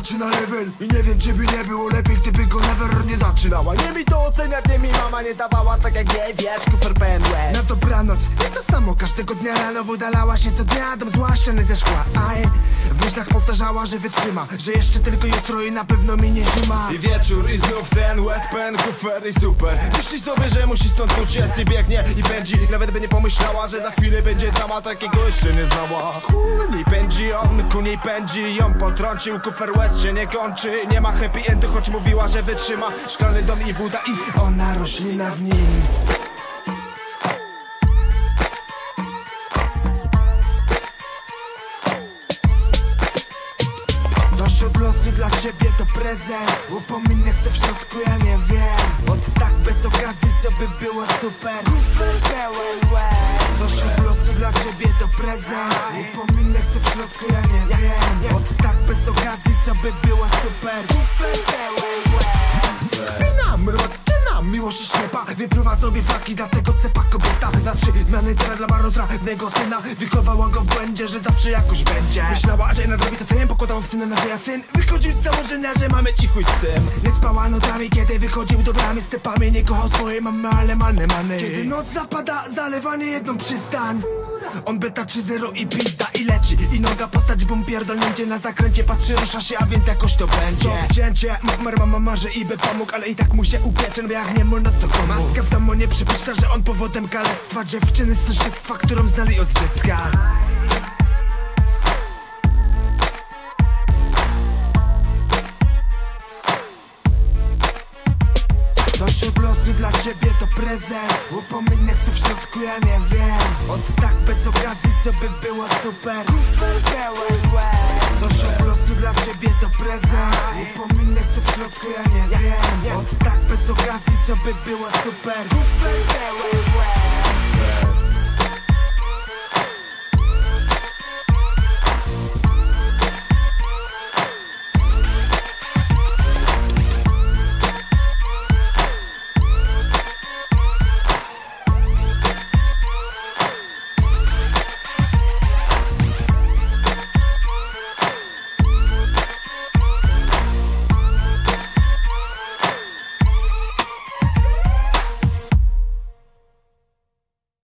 zaczyna level i nie wiem, czy by nie było lepiej, gdyby go never nie zaczynała. Nie mi to oceniać, nie mi mama nie dawała, tak jak jej, wiesz, kufer pełen łez. Na dobranoc, jak to samo, każdego dnia rano wydalała się co dnia, dom zła ściany ze szkła. Aj, w myślach powtarzała, że wytrzyma, że jeszcze tylko jutro i na pewno minie zima. I wieczór i znów ten łez, pen, kufer i super. Myśli sobie, że musi stąd uciec i biegnie i pędzi. Nawet by nie pomyślała, że za chwilę będzie drama, takiego jeszcze nie znała. Ku niej pędzi ją potrącił, kufer łez się nie kończy. Nie ma happy endu, choć mówiła, że wytrzyma. Szklany dom i woda i ona roślina w nim. Coś od losu dla ciebie to prezent. Upominek co w środku ja nie wiem. Od tak bez okazji co by było super. Kufer pełen łez. Coś od losu dla ciebie to prezent. Upominek co w środku ja nie wiem. Od tak bez okazji co by było super. Kufer pełen łez. Pinam, rotyna, miłość i ślepa. Wypruwa sobie flaki, dlatego cepa kobieta. Na 3 zmiany teraz dla marnotrawnego syna. Wychowała go w błędzie, że zawsze jakoś będzie. Myślała, że nadrobi to tym, pokładała w syna na żyja syn. Wychodził z założenia, że mamy cichuj z tym. Nie spała nocami, kiedy wychodził do bramy stepami. Nie kochał swojej mamy, ale many. Kiedy noc zapada, zalewanie jedną przystań. On beta 3-0 i pizda i leci. I noga postać bum pierdolnięcie na zakręcie. Patrzy, rusza się, a więc jakoś to będzie. Cięcie, mama marzy i by pomógł, ale i tak mu się upiecze, bo jak nie mu, no to komu? Matka w domu nie przypuszcza, że on powodem kalectwa. Dziewczyny z sąsiedztwa, którą znali od dziecka. Coś od losu dla ciebie to prezent. Upominek co w środku ja nie wiem. Od tak bez okazji co by było super. Kufer pełen łez. Coś od losu dla ciebie to prezent. Upominek co w środku ja nie wiem. Od tak bez okazji co by było super. Kufer pełen łez.